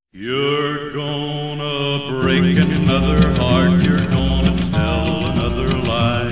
You're gonna break another heart, you're gonna tell another lie.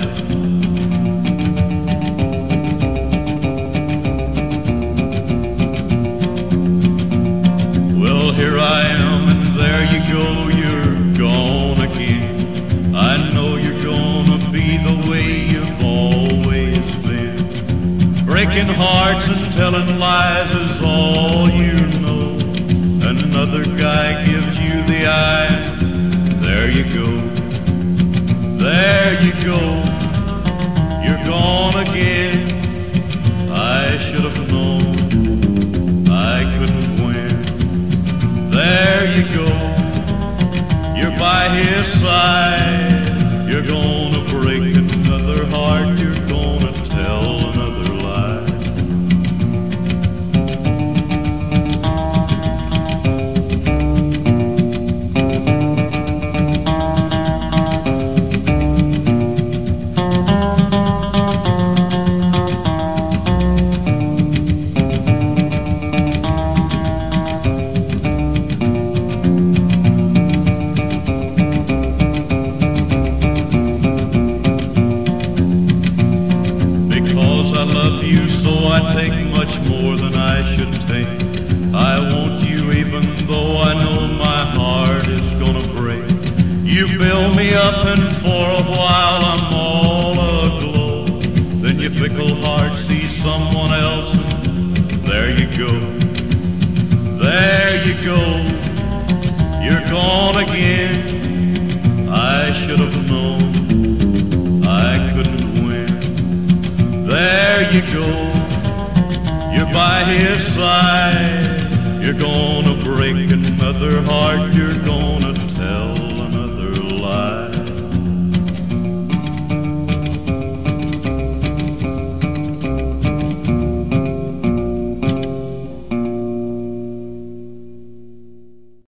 Well, here I am, and there you go, you're gone again. I know you're gonna be the way you've always been. Breaking hearts and telling lies is all you know. Another guy gives you the eye. There you go. There you go. You're gone again. I should have known I couldn't win. There you go. You're by his side. You're gonna break another heart. You're gonna tell another lie. I take much more than I should take. I want you even though I know my heart is gonna break. You build me up and for a while I'm all aglow. Then your fickle heart sees someone else and there you go. There you go. You're gone again. I should have known I couldn't win. There you go. You're by his side. You're gonna break another heart. You're gonna